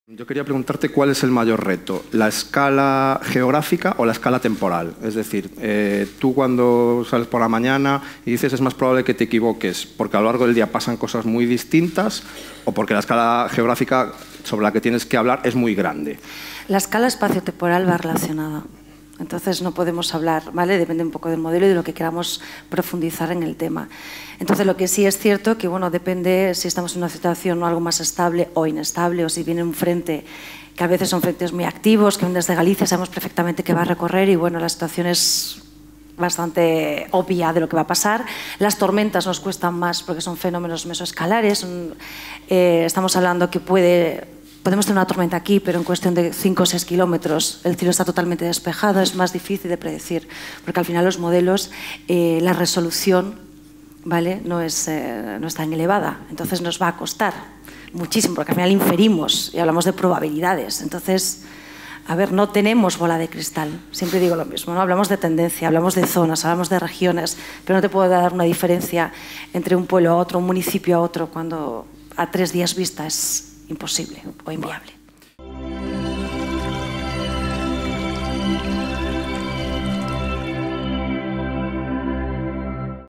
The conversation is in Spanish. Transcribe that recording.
Yo quería preguntarte cuál es el mayor reto, la escala geográfica o la escala temporal. Es decir, tú cuando sales por la mañana y dices es más probable que te equivoques porque a lo largo del día pasan cosas muy distintas o porque la escala geográfica sobre la que tienes que hablar es muy grande. La escala espacio-temporal va relacionada. Entonces no podemos hablar, ¿vale? Depende un poco del modelo y de lo que queramos profundizar en el tema. Entonces lo que sí es cierto que, bueno, depende si estamos en una situación algo más estable o inestable, o si viene un frente, que a veces son frentes muy activos, que desde Galicia sabemos perfectamente que va a recorrer y, bueno, la situación es bastante obvia de lo que va a pasar. Las tormentas nos cuestan más porque son fenómenos mesoescalares. Estamos hablando que podemos tener una tormenta aquí, pero en cuestión de 5 o 6 kilómetros el cielo está totalmente despejado, es más difícil de predecir, porque al final los modelos, la resolución, ¿vale? no es tan elevada, entonces nos va a costar muchísimo, porque al final inferimos y hablamos de probabilidades. Entonces, a ver, no tenemos bola de cristal, siempre digo lo mismo, ¿no? Hablamos de tendencia, hablamos de zonas, hablamos de regiones, pero no te puedo dar una diferencia entre un pueblo a otro, un municipio a otro, cuando a 3 días vista es imposible o inviable.